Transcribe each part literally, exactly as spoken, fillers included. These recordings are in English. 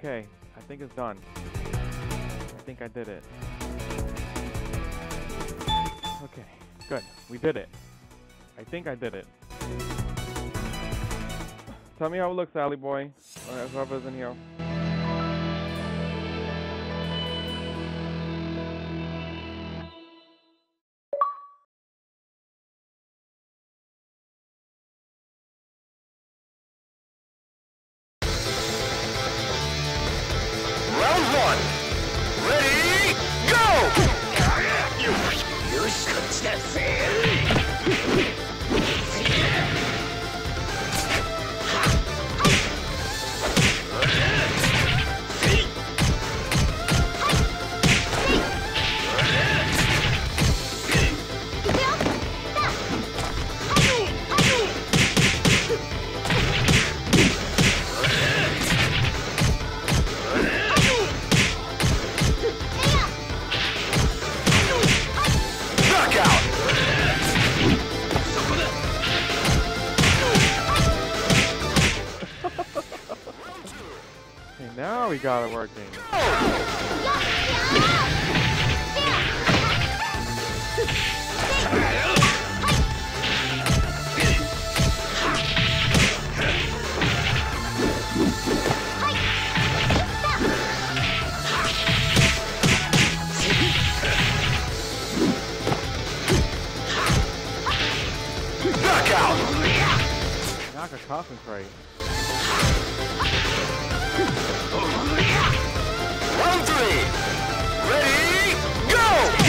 Okay, I think it's done. I think I did it. Okay, good. We did it. I think I did it. Tell me how it looks, Sally boy. Or whoever's in here. Now we got it working. Knockout! Now I can concentrate. Round three! Ready, go!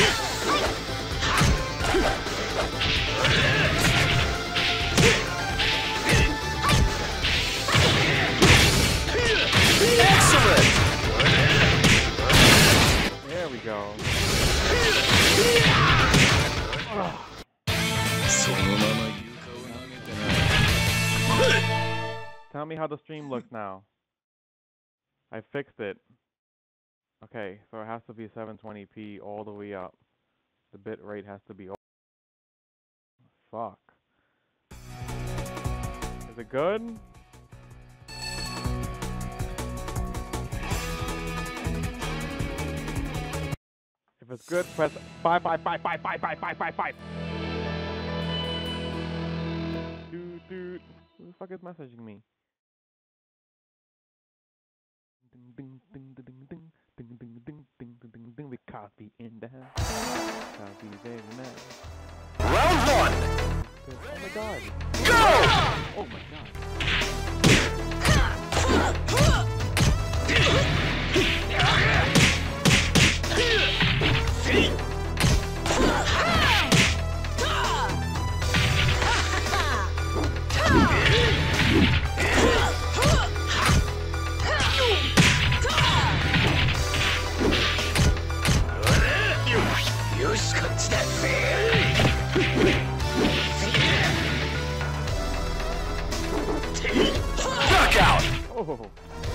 Excellent! There we go. Oh. Tell me how the stream looks now. I fixed it. Okay, so it has to be seven twenty p all the way up. The bit rate has to be. Fuck. Is it good? If it's good, press five five five five five five five five five. Dude, dude, who the fuck is messaging me? Ding ding ding ding ding ding ding ding ding ding ding ding. We copy in the house. Copy very nice. Round one. Oh my god. Go! Oh my Knockout! Oh.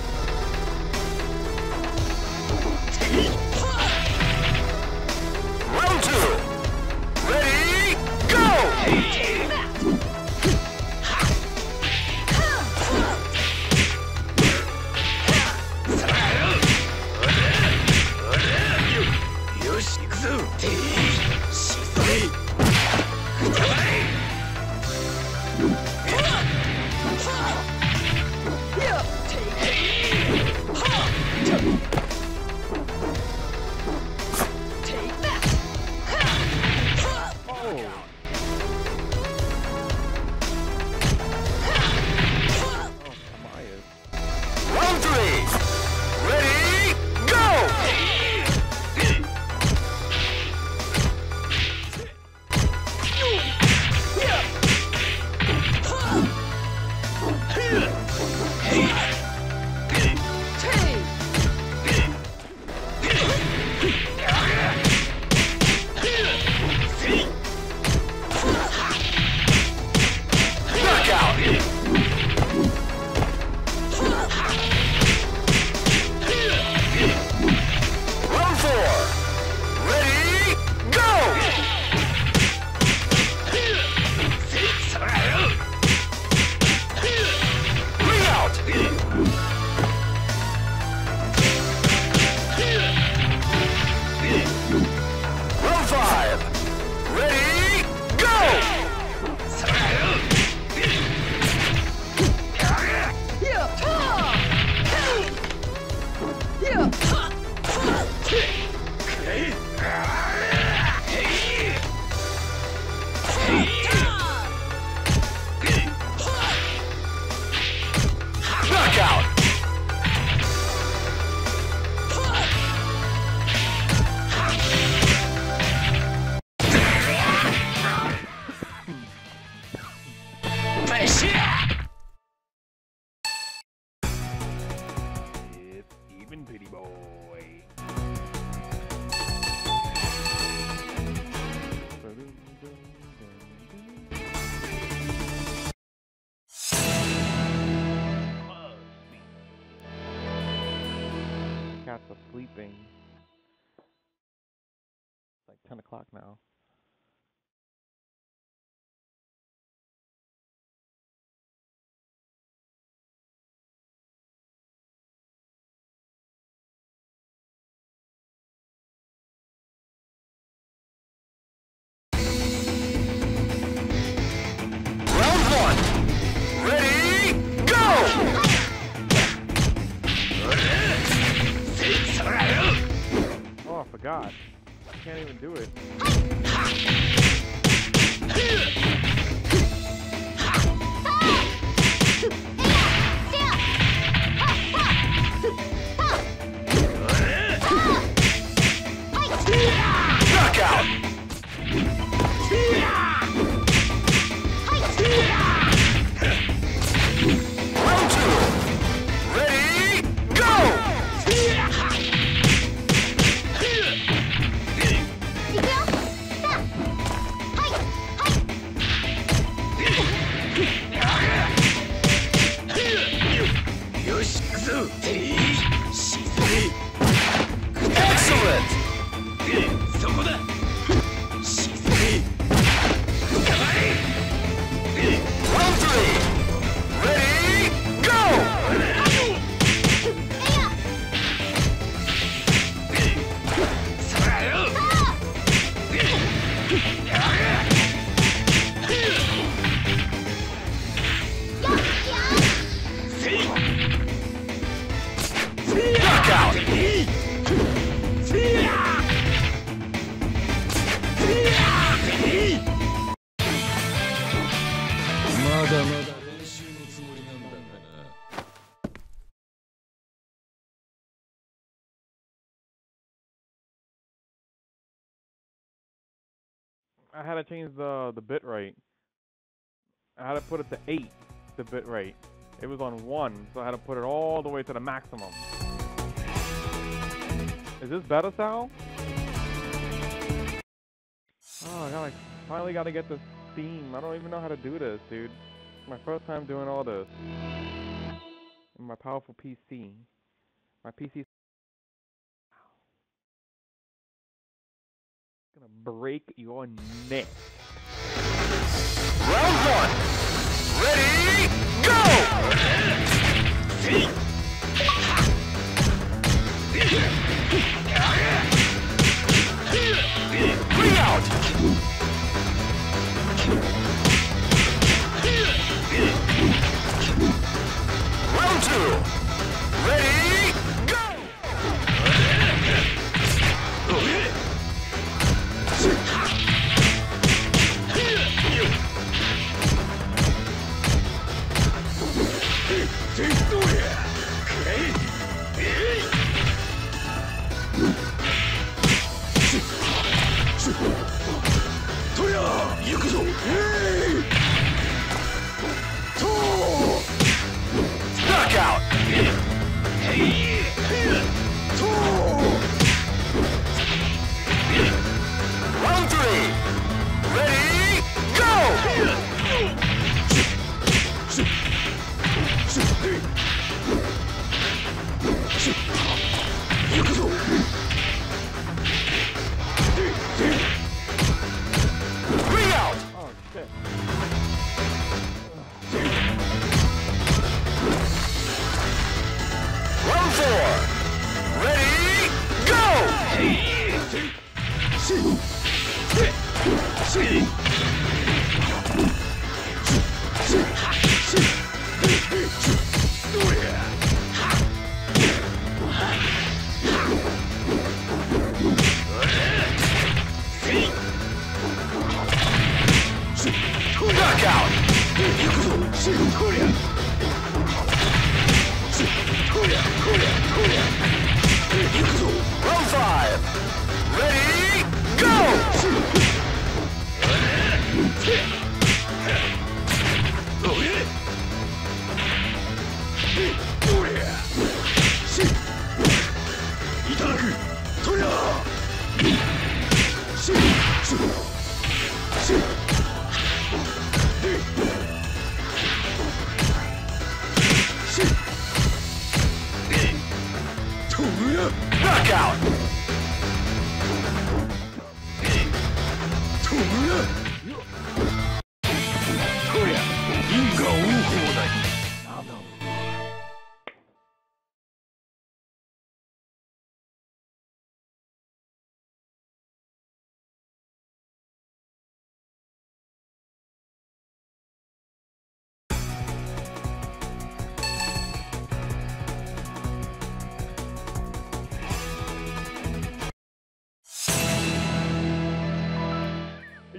Round two! Ready, go! cats are sleeping. It's like ten o'clock now. God, I can't even do it. Knockout! Round two! Ready, go! Excellent! Round three! Ready, go! Knockout! I had to change the the bit rate. I had to put it to eight, the bit rate. It was on one, so I had to put it all the way to the maximum. Is this better, Sal? Oh, I gotta, finally gotta get this theme. I don't even know how to do this, dude. It's my first time doing all this. In my powerful P C. My P C. Gonna break your neck. Round one! Ready, go! Bring out! Round two! Ready, go! Knockout! Round three! Ready, go! Bring out! Oh, shit. Round four! Ready, go! Knockout! Round five! Ready, go! Yeah.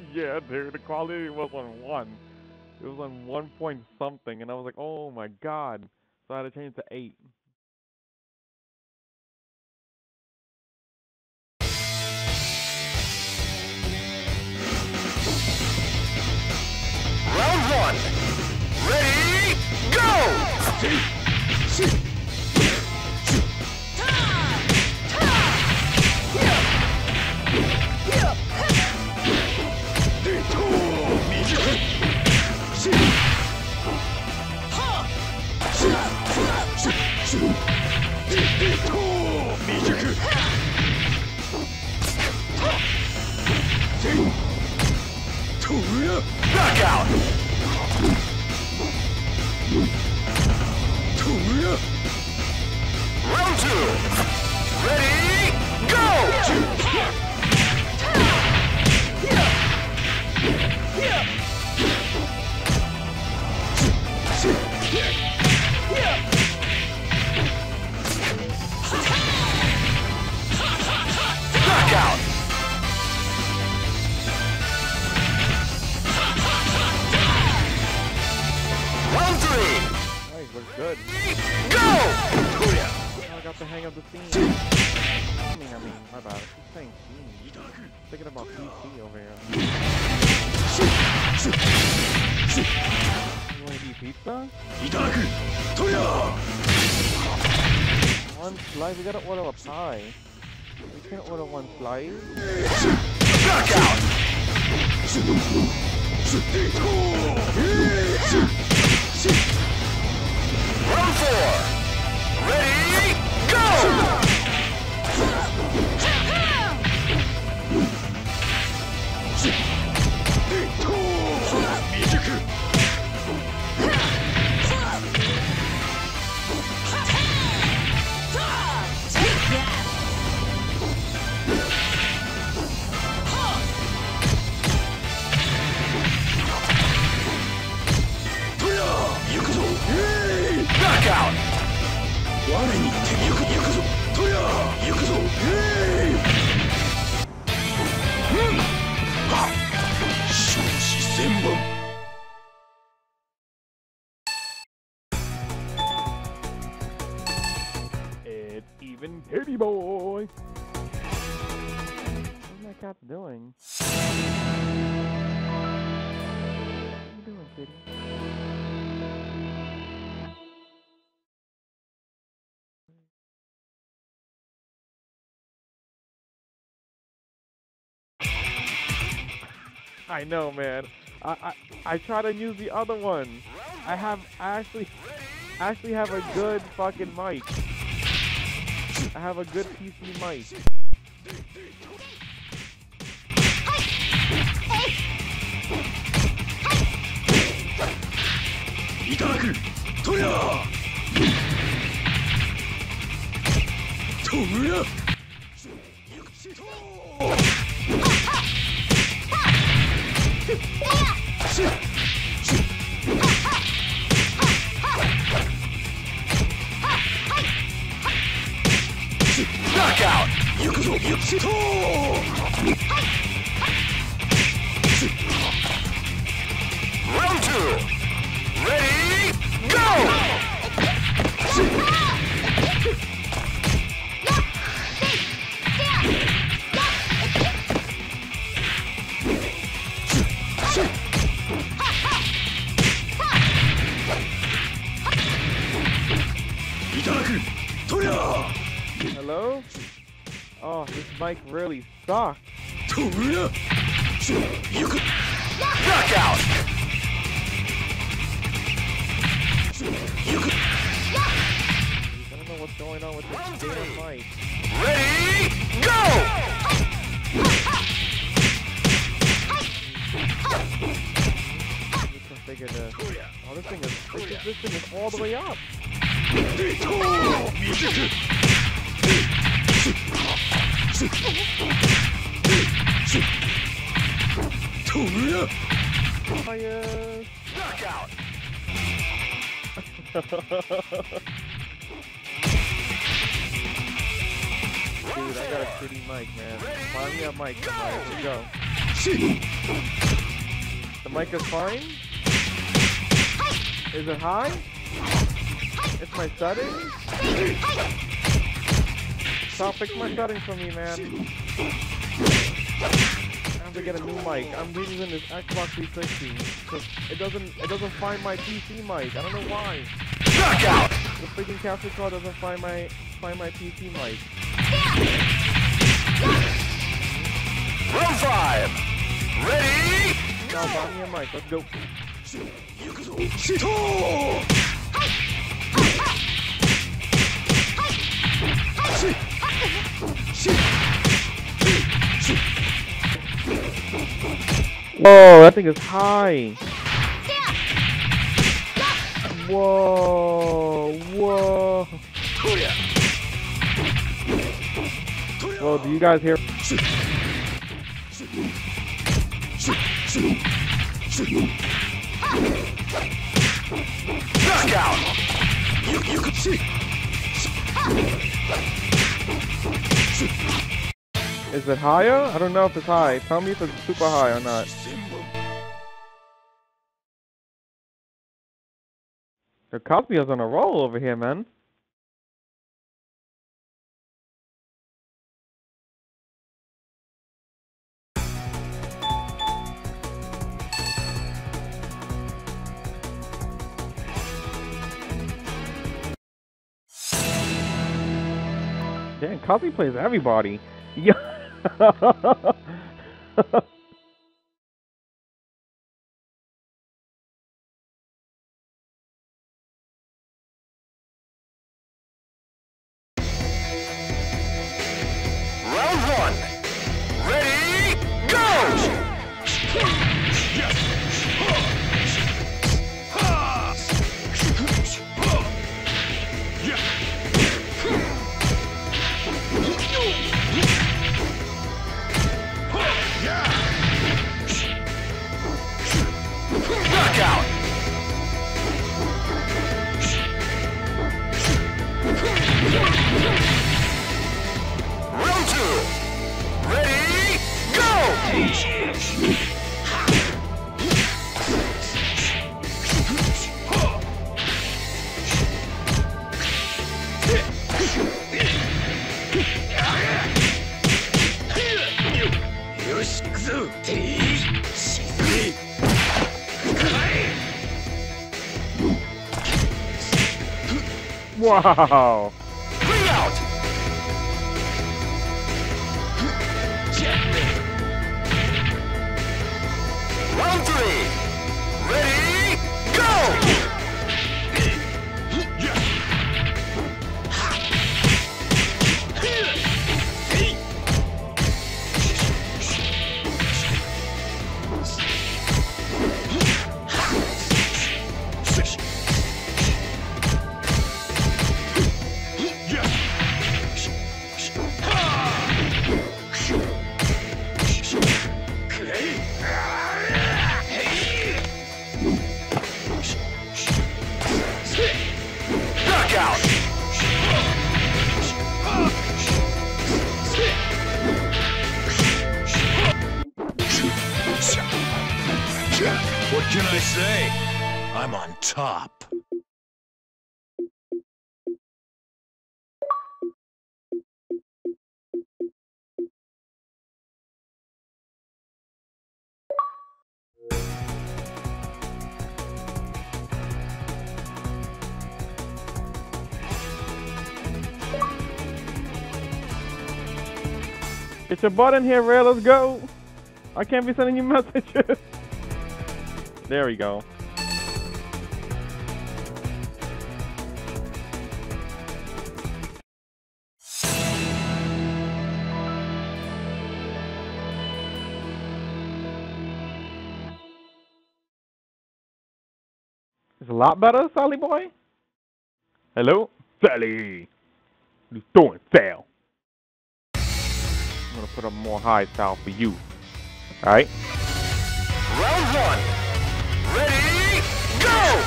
Yeah, dude, the quality was on one. It was on one point something, and I was like, oh my god. So I had to change it to eight. Round one. Ready, go! Knockout! Round two! Ready, go! Knockout! Round three! Nice, looks good. Go! I got the hang of the scene. I mean, I mean, my bad. She's saying scene. Thinking about P C over here. You wanna eat pizza? One slice? We gotta order a pie. We can't order one slice. Knockout! Round four! Ready, go! Knockout! It's even Kitty Boy! What's my cat doing? What are you doing, kitty? I know, man. I, I I try to use the other one. I have I actually actually have a good fucking mic. I have a good P C mic. Knockout! Round two! Ready, go! Hello? Oh, this mic really sucks. Knockout! I don't know what's going on with this damn mic. Ready, go! I just configure this. Oh, this thing is this, this thing is all the way up. Oh yes. Knockout! Dude, I got a shitty mic, man. Find me a mic, somebody. Let's go. The mic is fine? Is it high? It's my settings? Stop fixing my settings for me, man. I have to get a new mic. I'm using this Xbox three sixty because it doesn't it doesn't find my P C mic. I don't know why. Knockout! The freaking capture card doesn't find my find my P C mic. Round five. Ready? Now buy me a mic. Let's go. Whoa, that thing is high. Whoa, whoa. Whoa, do you guys hear? Knockout! You, you could see. Is it higher? I don't know if it's high. Tell me if it's super high or not. The Cosby is on a roll over here, man. Damn, Cosby plays everybody. Yeah. Round one. Ready? Go! Knockout! Round two. Ready? Go! Wow. Bring out! Round three. Ready? Go! Knockout! What can I say? I'm on top. Get your butt in here, Ray. Let's go. I can't be sending you messages. There we go. It's a lot better, Sally boy. Hello? Sally. What you doing, Sal? I'm gonna put up more high style for you. Alright? Round one. Ready? Go!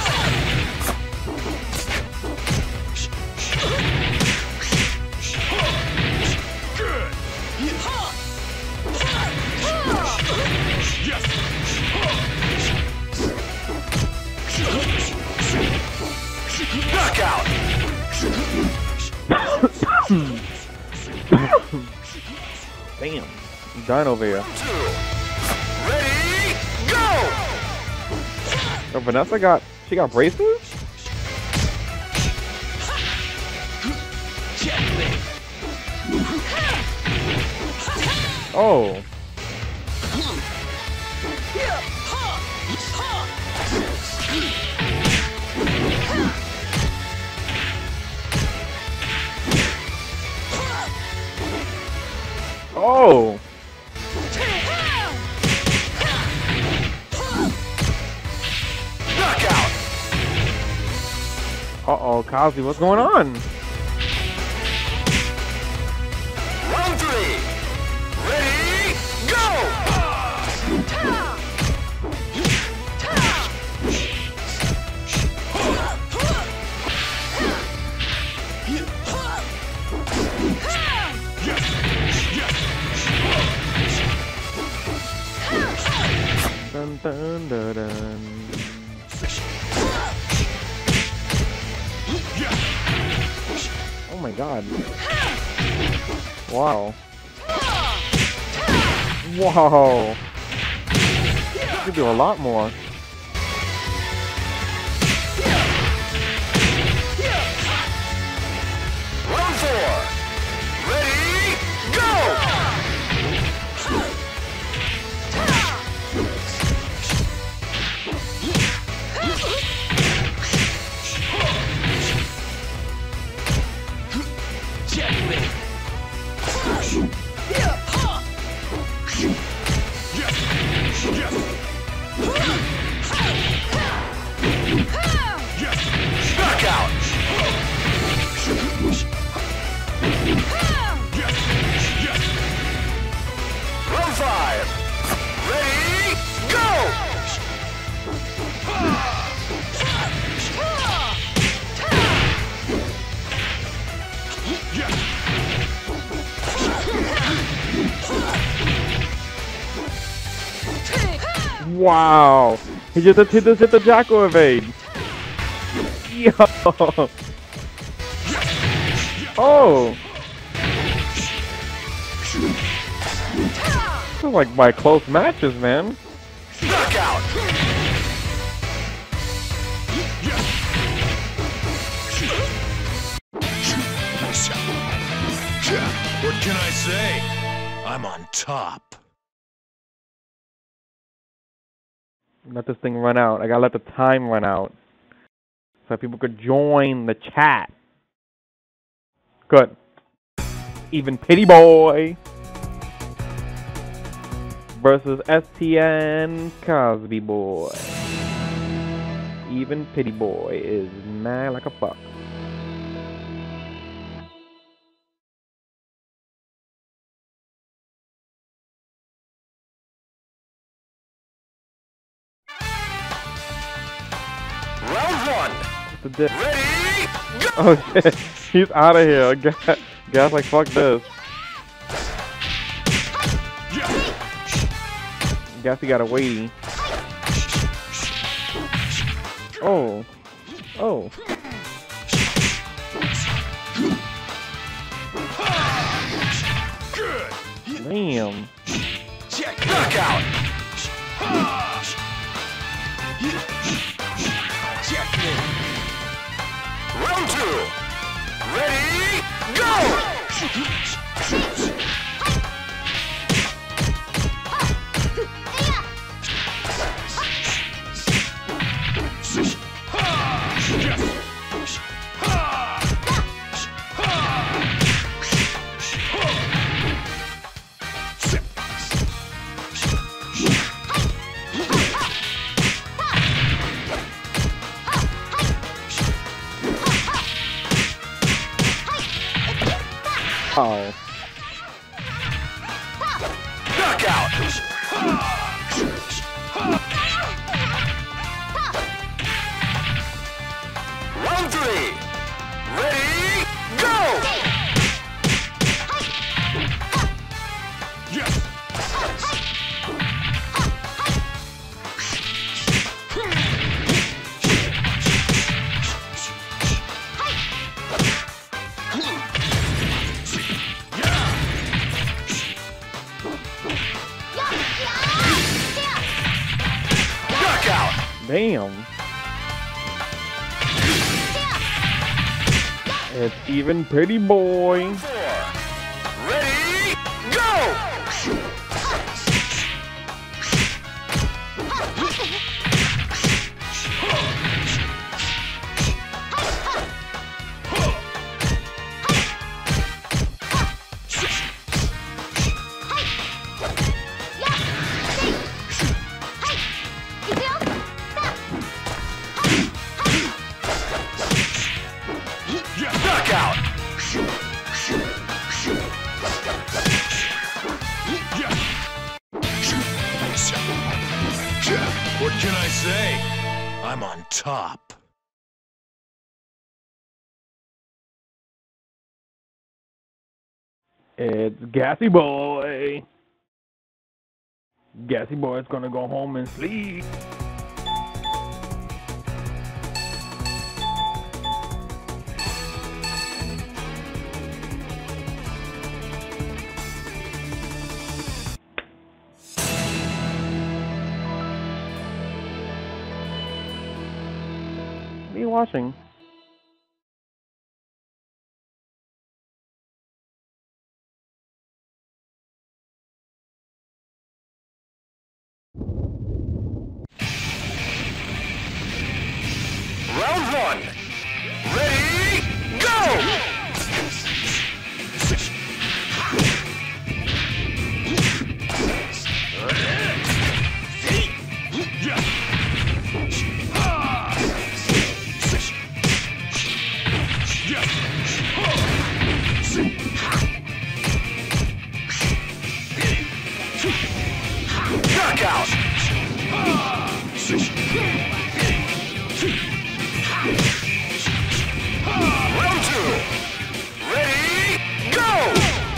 Good. Knockout. Damn. I'm dying over here. Two. Ready, go! Oh, Vanessa got, she got braces? Oh. Oh. Knockout. Uh-oh, Kazi, what's going on? Round three. Ready, go! Dun, dun, dun, dun. Oh my god. Wow. Whoa. You could do a lot more. Round four. Ready, go! Knockout. Round five. Ready, go! Wow. He just hit the hit the Jacko evade. Yo. Oh. These are like my close matches, man. Knockout. What can I say? I'm on top. Let this thing run out. I gotta let the time run out. So people could join the chat. Good. Even Pity Boy versus S T N Cosby Boy. Even Pity Boy is mad like a fuck. Round one. The di- Ready, go! oh shit, he's out of here. Gas, Gas like fuck this. Guess he got a weighty. Oh. Oh. Good. Damn. Check. Knockout. Checkmate. Round two. Ready, go! Oh. Knockout. Round three. Ready, go! Yes. Damn. It's even Pretty Boy. Ready, go! Knockout! What can I say? I'm on top. It's Gassy Boy. Gassy Boy's gonna go home and sleep. What are you watching? Round one. Ready, go! Knockout! Round two. Ready, go!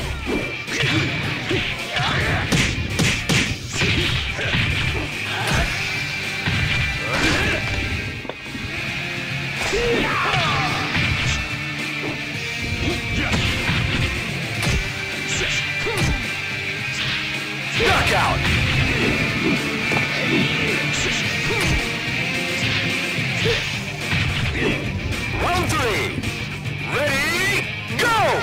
Knockout! Round three. Ready, go!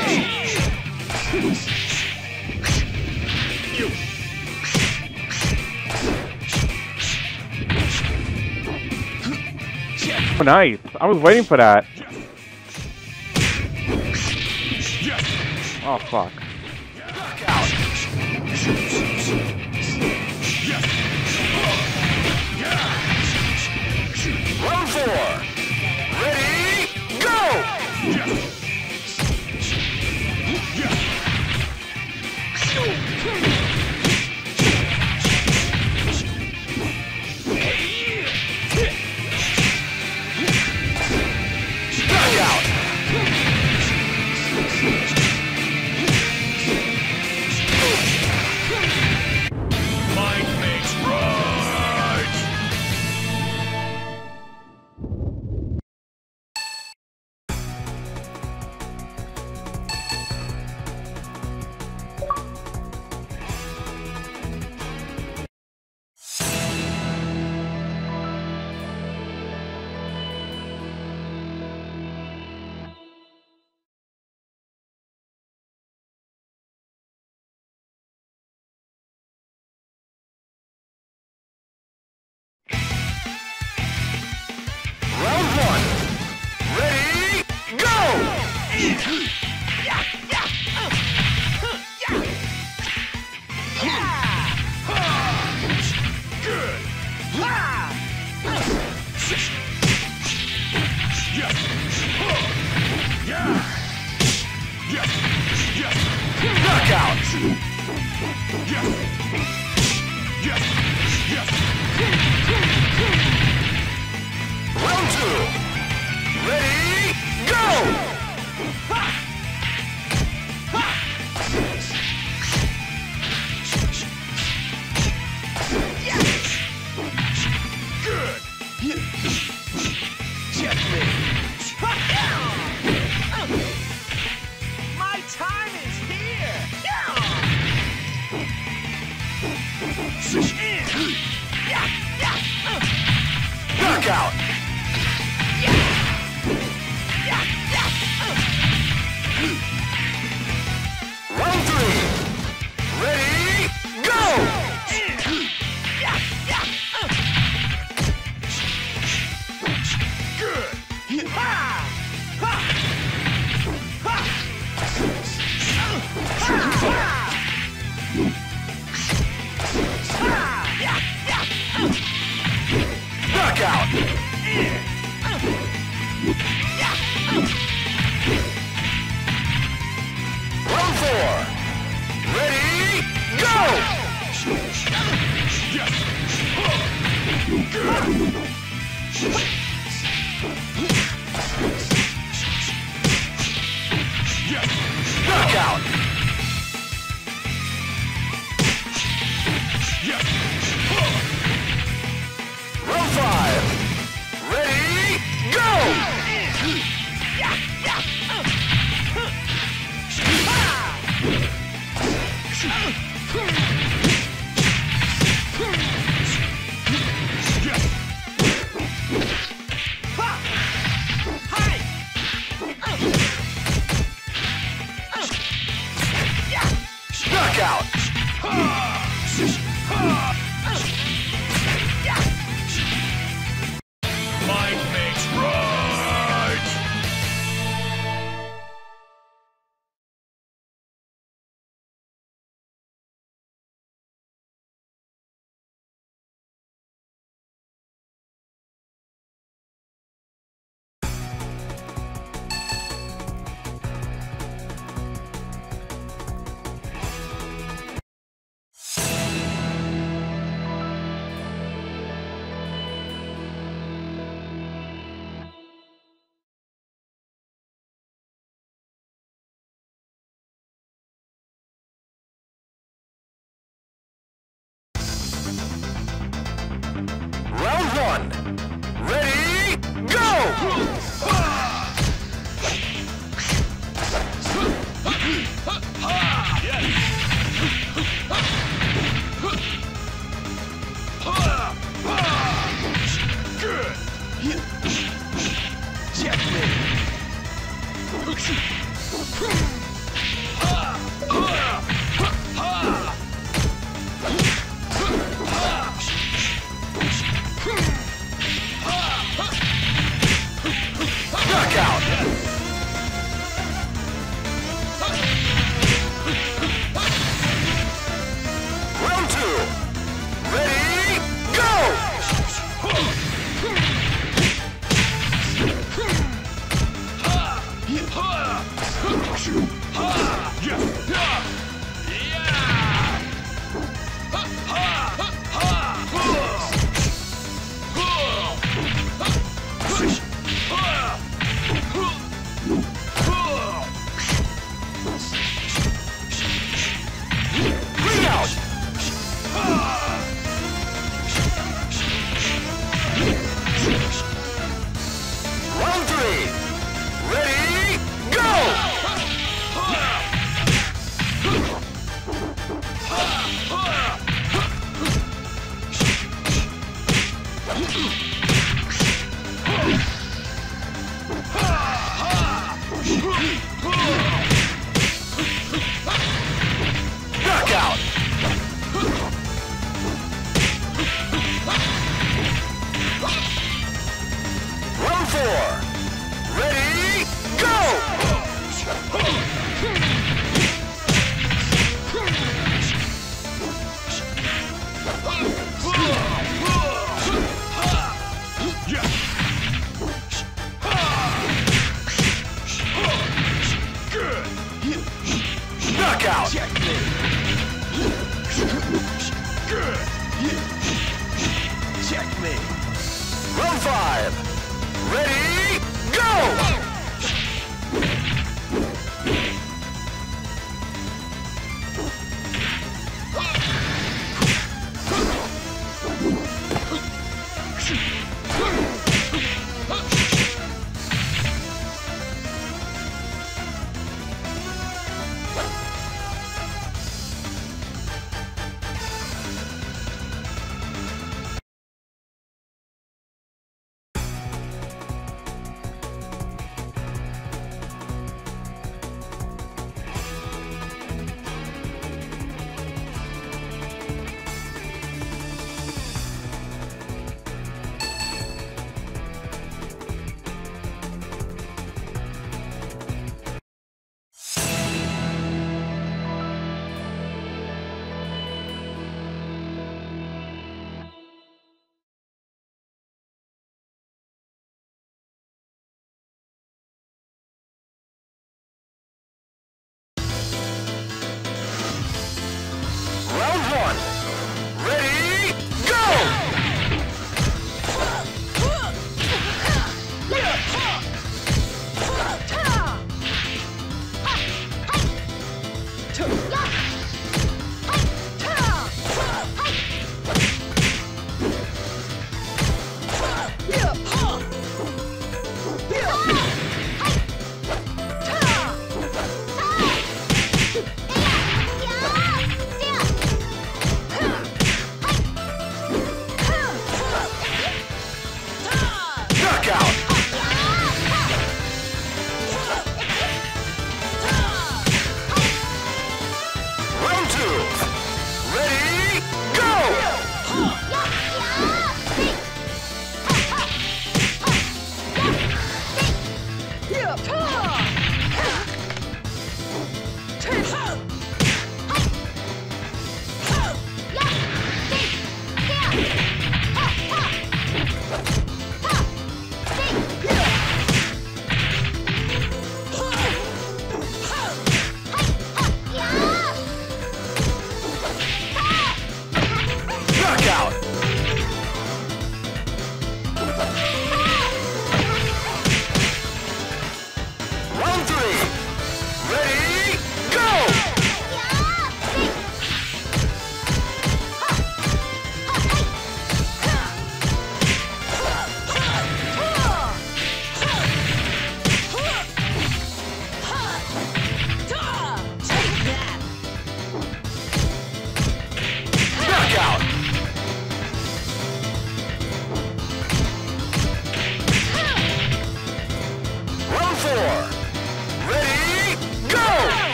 Oh, nice. I was waiting for that. Oh, fuck. Round four. Ready, go! Knockout! Might makes right! Round one. Ready, go! Good. Knockout! Round two. Ready, go! Good. Checkmate. My time is here! Knockout! Round three! Ready, go! Good! Ha! Ha! Ha! Knockout! Round four! Ready, go! Knockout! Round five! Ready, go! Knockout! Mind makes right! Round one. Ready, go! Good. Checkmate. Knockout!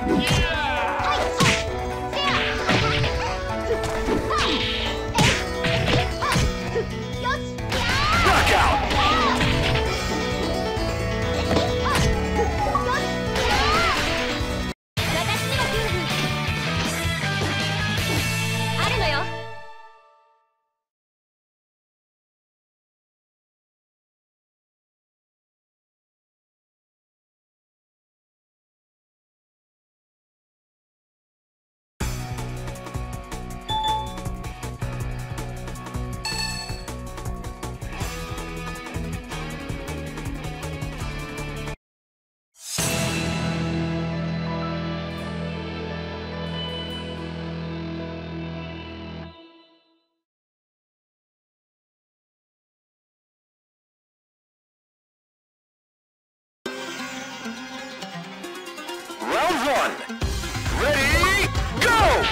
Round one. Ready, go!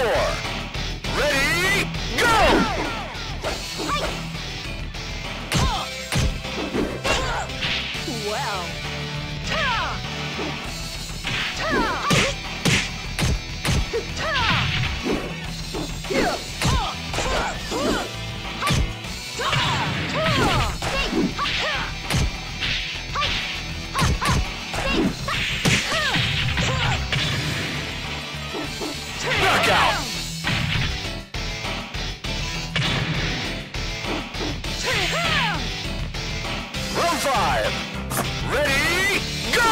four. Ready, go! Well. Knockout! Round five. Ready, go!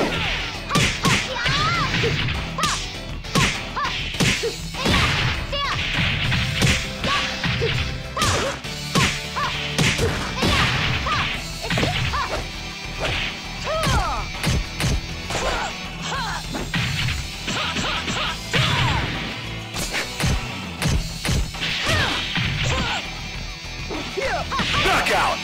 Knockout!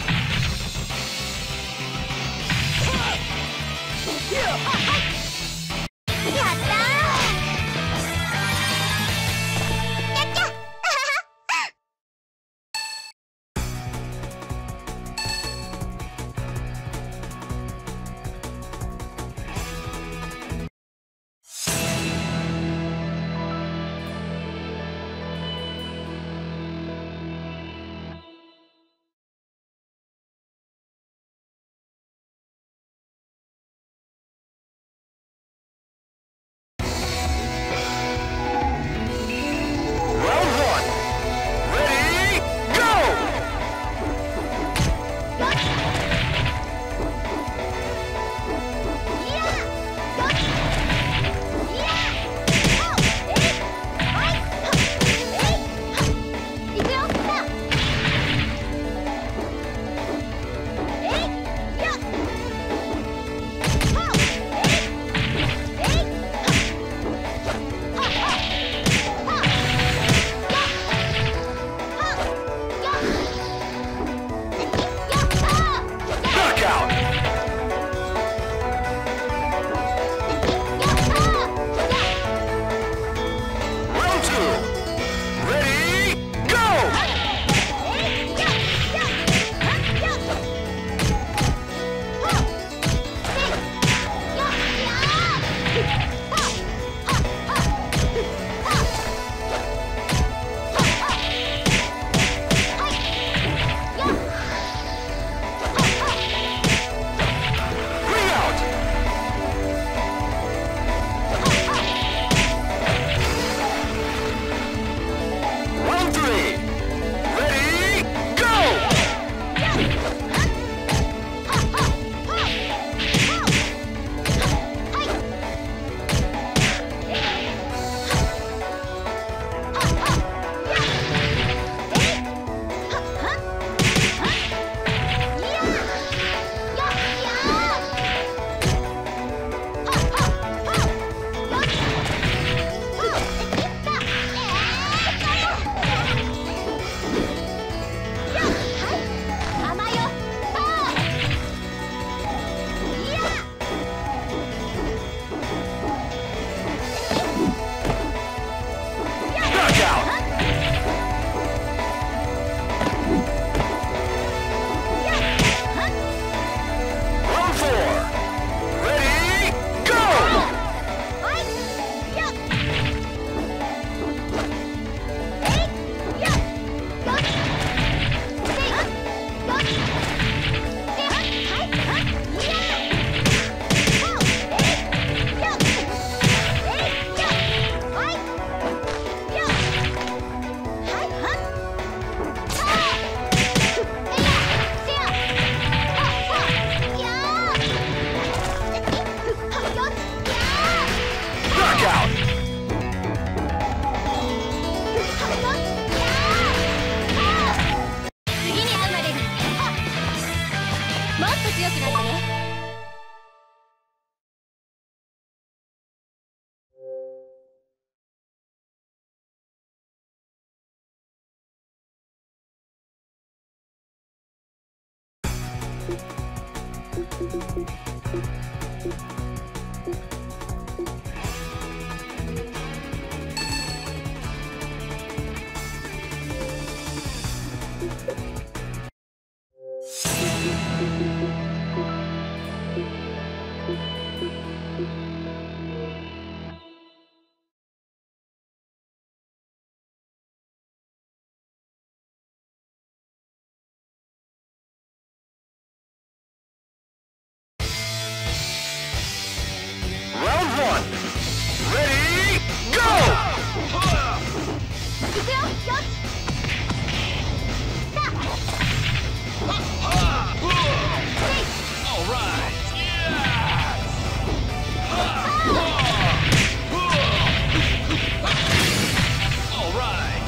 Round one. Ready, go! Knockout! Round two. Ready, go! Ring out! Round three. Ready, go! Knockout! Round four. Ready, go! Knockout! 次に会うまでにもっと強くなってね。 Ready, go! いくよ。よし。さあ。 All right. Yes. All right.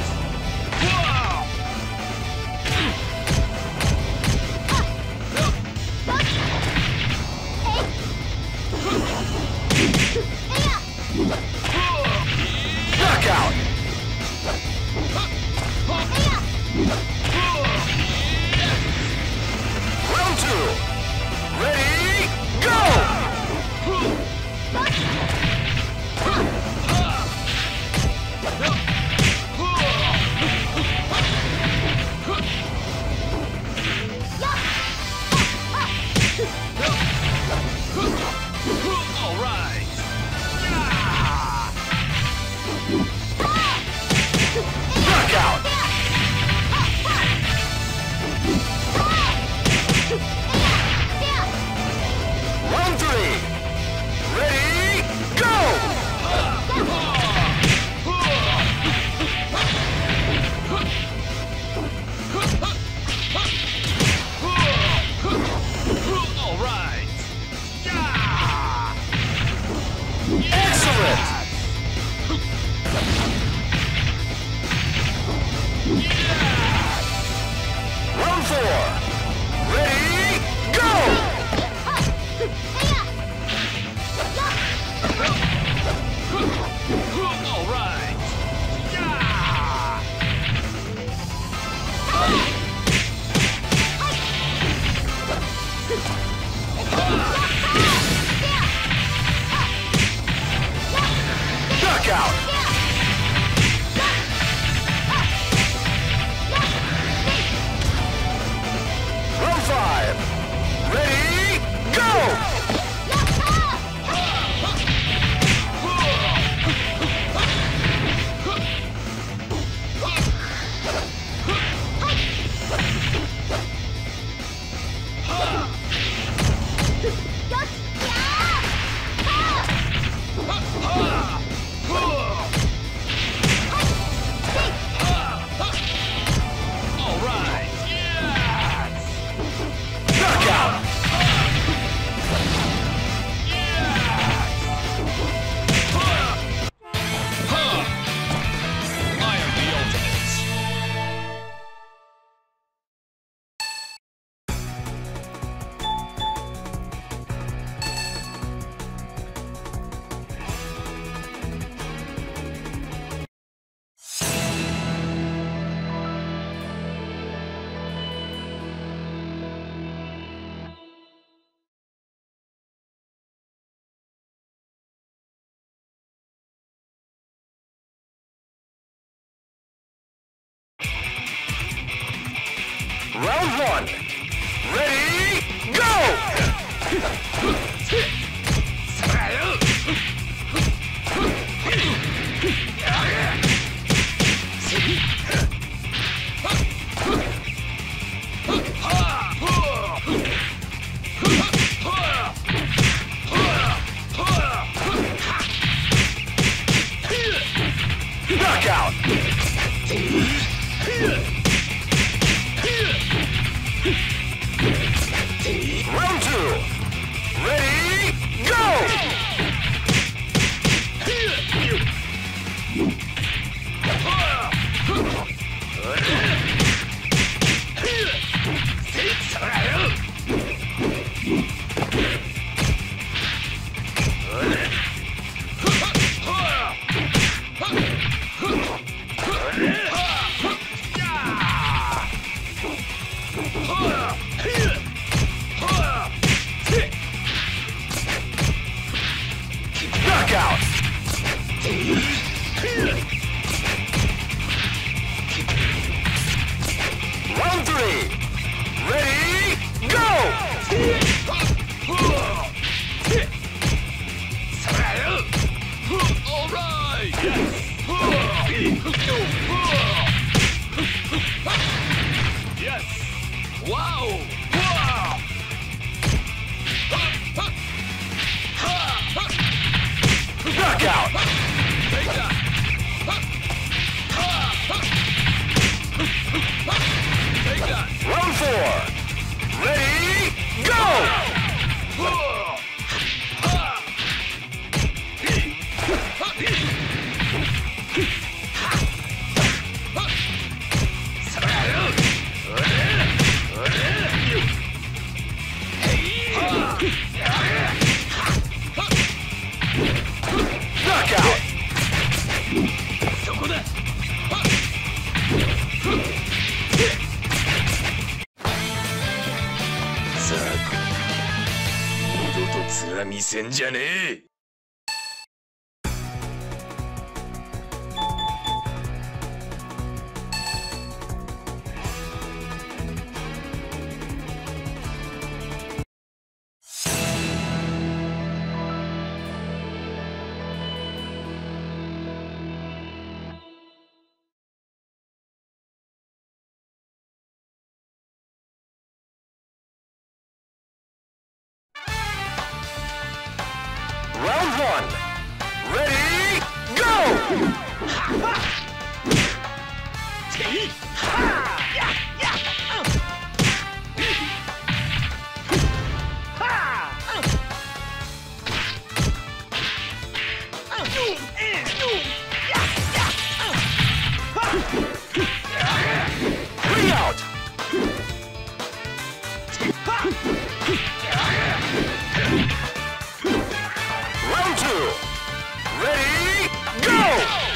Knockout! Round two. Ready, go! All right. Knockout! Round three. Ready, go! All right. Yeah. Excellent! Round four. Ready, go! All right. Yeah. Knockout! Round five. Ready, go! All right. Yes. Knockout! I am the ultimate. Round one. Ready, go! Knockout! Round two. Ready, go! Knockout! Round three. Ready, go! All right. Yes. Wow. Wow. Knockout! そこだ。 さあ、二度と面見せんじゃねえ。Round one. Ready, go! Three out. Round two. Ready, go!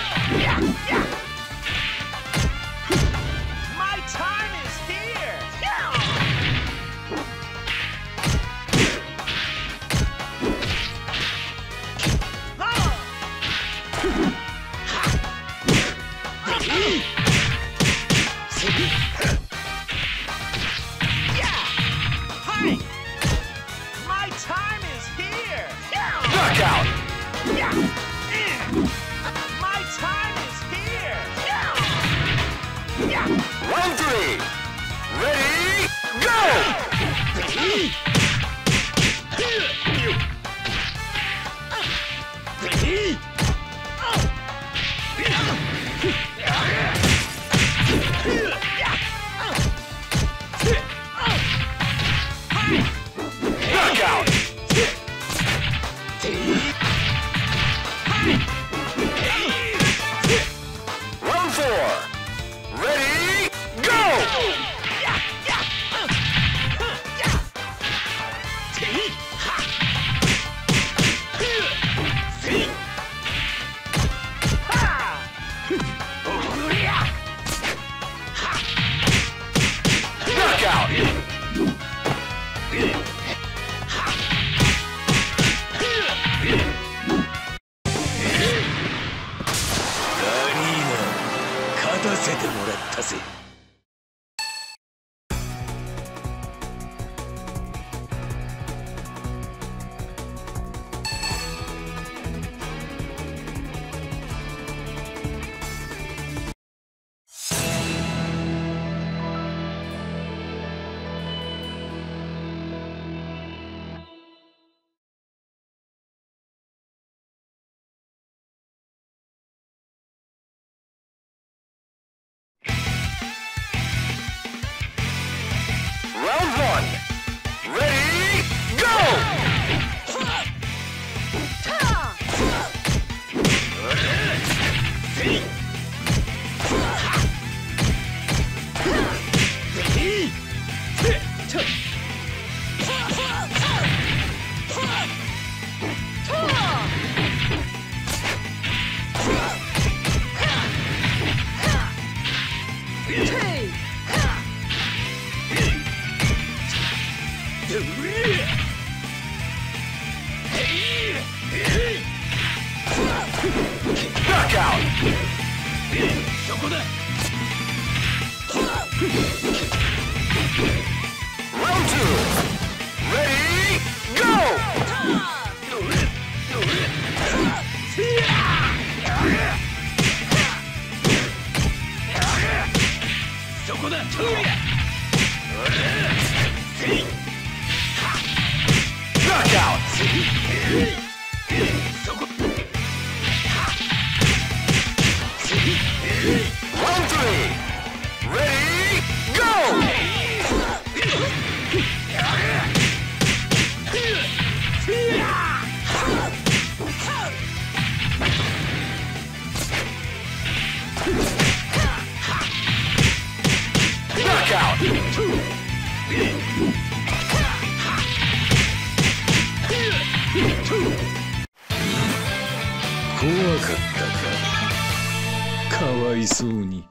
My time is here! Hi! My time is here! Knockout! My time is here! Round three. Ready, go! Knockout! Round four. Ready, go! Knockout! Garina, 勝たせてもらったぜ。Round one. Ready, go! Knockout! そこだ。 Round two. Ready, go! そこだ。 Knockout! そこ。 Round three. Ready, go! Knockout!怖かったか。 かわいそうに。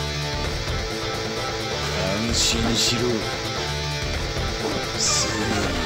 安心しろ。すぐに